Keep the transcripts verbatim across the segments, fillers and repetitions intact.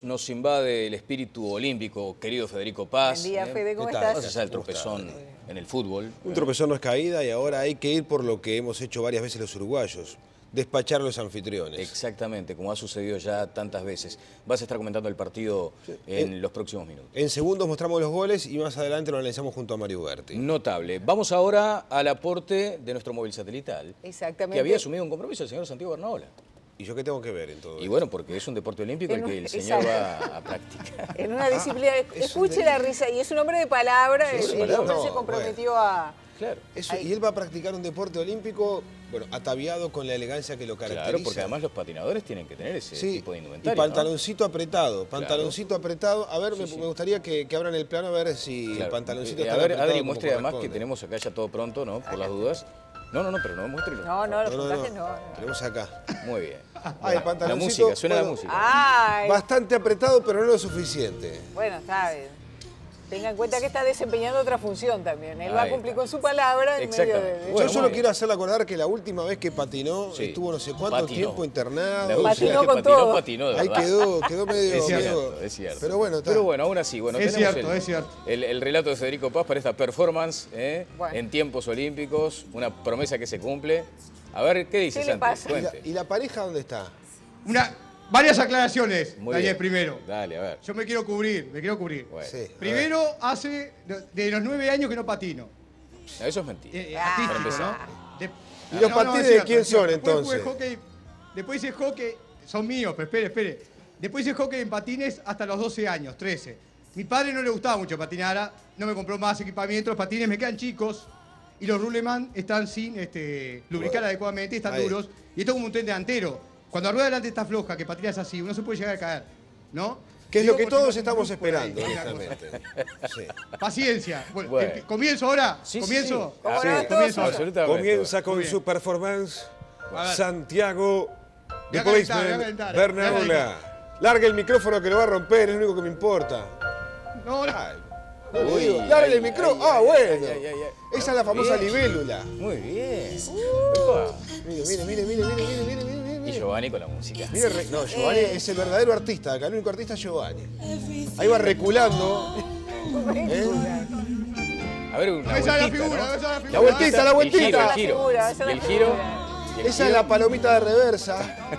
Nos invade el espíritu olímpico, querido Federico Paz. Buen día, ¿eh? Fede, ¿cómo ¿Qué tal? estás? Más allá del tropezón en el fútbol. Un tropezón no es caída y ahora hay que ir por lo que hemos hecho varias veces los uruguayos, despachar a los anfitriones. Exactamente, como ha sucedido ya tantas veces. Vas a estar comentando el partido sí. en eh, los próximos minutos. En segundos mostramos los goles y más adelante lo analizamos junto a Mario Berti. Notable. Vamos ahora al aporte de nuestro móvil satelital. Exactamente. Que había asumido un compromiso el señor Santiago Bernaola. ¿Y yo qué tengo que ver en todo Y esto? bueno, porque es un deporte olímpico en el que el señor va a practicar. En una disciplina, ah, escuche de... la risa, y es un hombre de palabra, sí, el, el hombre no, se comprometió bueno. a... Claro. Eso, y él va a practicar un deporte olímpico, bueno, ataviado con la elegancia que lo caracteriza. Claro, porque además los patinadores tienen que tener ese sí, tipo de indumentaria, y pantaloncito ¿no? apretado, pantaloncito claro. apretado. A ver, sí, me, sí. me gustaría que, que abran el plano a ver si claro. el pantaloncito eh, está apretado. A ver, Adri, muestre además que tenemos acá ya todo pronto, ¿no? Por las dudas. No, no, no, pero no, muéstrelo. No, no, los no, puntajes no, no. no. Tenemos acá. Muy bien. Ah, el pantaloncito, la música, suena bueno, la música. Ay. Bastante apretado, pero no lo suficiente. Bueno, está bien. Tenga en cuenta que está desempeñando otra función también. Él Ahí va a cumplir está. con su palabra en medio de... Bueno, yo solo quiero hacerle acordar que la última vez que patinó, sí. estuvo no sé cuánto patinó. tiempo internado. Patinó que con patinó, todo. Patinó, de Ahí quedó, quedó medio... Es cierto, es cierto. Pero bueno, está. Pero bueno, aún así, bueno, es tenemos cierto, el, es cierto. El, el relato de Federico Paz para esta performance ¿eh? bueno. en tiempos olímpicos, una promesa que se cumple. A ver, ¿qué dice ¿Qué Santi? pasa? ¿Y la, ¿Y la pareja dónde está? Una, varias aclaraciones, Muy Daniel, bien. primero. Dale, a ver. Yo me quiero cubrir, me quiero cubrir. Bueno. Sí, primero, hace de los nueve años que no patino. No, eso es mentira. Eh, artístico, ¿no? De, ¿Y los no, patines no, de cierto, quién son, después entonces? Jugué hockey, después hice hockey, son míos, pero espere, espere. Después hice hockey en patines hasta los doce años, trece. Mi padre no le gustaba mucho patinar, no me compró más equipamiento, los patines me quedan chicos y los Ruleman están sin este, lubricar bueno. adecuadamente, están Ahí. duros. Y esto es como un tren delantero. Cuando la rueda delante está floja, que patinas así, uno se puede llegar a caer, ¿no? Que es lo que todos estamos esperando, honestamente. Sí. Paciencia. Bueno, bueno. Eh, ¿Comienzo ahora? Sí, ¿Comienzo? Sí, sí. Sí. Comienzo ahora. Comienza con su performance Santiago de Policeman Bernaola. Larga el micrófono que lo va a romper, es lo único que me importa. No, no. Ay, no le digo. Larga el micrófono. Ah, bueno. Ay, ay, ay. Esa es la famosa bien. libélula. Muy bien. Uh. Mire, mire, mire, mire, mire, mire, mire, mire. Y Giovanni con la música. Mire, no, Giovanni eh. es el verdadero artista acá, el único artista es Giovanni. Ahí va reculando. ¿Eh? A ver, una vueltita, la figura, ¿no? la, figura. la vueltita, la vueltita. El giro, el giro. El giro. Esa es la palomita de reversa.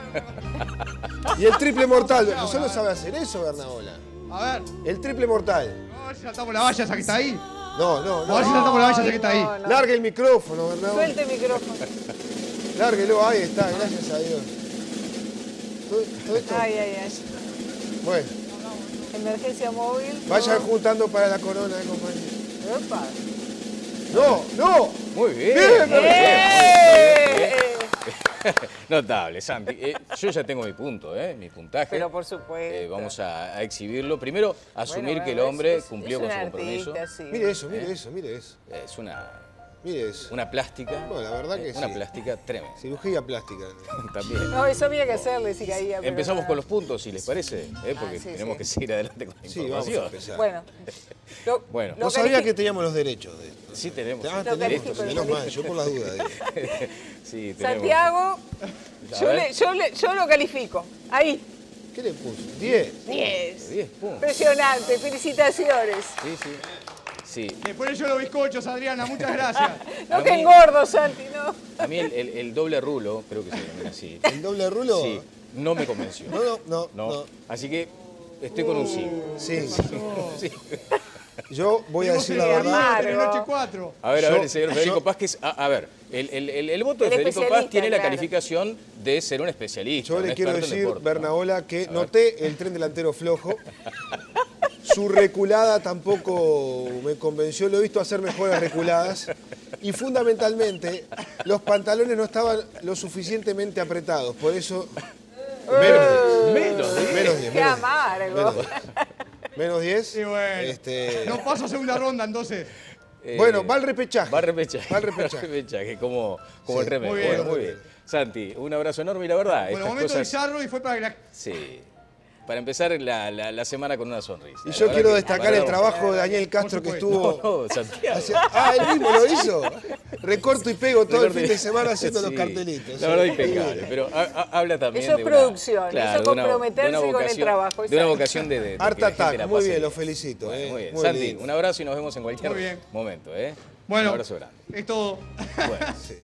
Y el triple mortal. ¿No solo sabe hacer eso, Bernaola? A ver. El triple mortal. A ver si saltamos la valla esa que está ahí. No, no, no. A ver si saltamos la valla esa que está ahí. No, no. Largue el micrófono, Bernaola. Suelte el micrófono. Lárguelo, ahí está, gracias a Dios. ¿Todo, todo esto? Ay, ay, ay. Bueno. Emergencia móvil. Vayan no. juntando para la corona, eh, compañero. Opa. No, no. Muy bien. Bien, muy bien. bien. Notable, Santi. Eh, yo ya tengo mi punto, ¿eh? Mi puntaje. Pero por supuesto. Eh, vamos a, a exhibirlo. Primero, asumir bueno, que el hombre es, cumplió es con su artista, compromiso. Sí. Mire eso, mire ¿Eh? eso, mire eso. Es una, mire eso. una plástica. Bueno, la verdad que eh, Una sí. plástica tremenda. Cirugía plástica. También. No, eso había que hacerle si caía. Pero Empezamos nada. con los puntos, si les parece, ¿eh? Porque ah, sí, tenemos sí. que seguir adelante con la Sí, información. vamos a empezar. Bueno. Lo, bueno. No sabía que teníamos los derechos de esto. Sí tenemos. Ah, Lo tenemos, califico, menos lo mal, yo por las dudas. Digo. Sí, tenemos. Santiago, yo, le, yo, le, yo lo califico. Ahí. ¿Qué le puso? diez. diez. diez puntos. Impresionante, felicitaciones. Sí, sí. Sí. Después yo los bizcochos, Adriana, muchas gracias. No A que mí- engordo, Santi, no. A mí el, el- el doble rulo, creo que se llama así. ¿El doble rulo? Sí, no me convenció. No, no, no. No. no. Así que estoy con un sí. Sí. Sí. Yo voy a Tenemos decir el la que verdad. amar. de noche cuatro. A ver, a Yo- ver, el señor Federico yo- Paz, que es... A, a ver, el, el- el- el voto de El Federico Paz especialista, tiene la claro. calificación de ser un especialista. Yo un le quiero experto en decir, deporte, ¿no? Bernaola, que noté el tren delantero flojo. Su reculada tampoco me convenció. Lo he visto hacer mejores reculadas. Y fundamentalmente, los pantalones no estaban lo suficientemente apretados. Por eso, menos diez. Menos diez. Menos diez. Qué menos diez. amargo. Menos diez. Menos diez. Sí, bueno. Este, No paso a segunda ronda, entonces. Eh, bueno, va al repechaje. Va al repechaje. Va al repechaje. repechaje, como, como Sí, el remedio. muy bien. Bueno, muy bien. Santi, un abrazo enorme y la verdad, Bueno, estas momento cosas... bizarro y fue para que la... Sí. para empezar la, la, la semana con una sonrisa. Y yo quiero destacar el trabajo de Daniel Castro que estuvo... No, no, Santiago. Hacia, ah, él mismo lo hizo. Recorto y pego todo Recorto el y... fin de semana haciendo sí, los cartelitos. La verdad impecable, pero ha, ha, habla también eso de es una, producción, claro, eso es comprometerse de una, de una con el trabajo. De una vocación de... de, de Art Attack, muy bien, lo lo felicito. Bueno, eh. muy bien. Muy Santi, lindo. un abrazo y nos vemos en cualquier Muy bien. momento. ¿eh? Bueno, un abrazo grande. es todo. Bueno. Sí.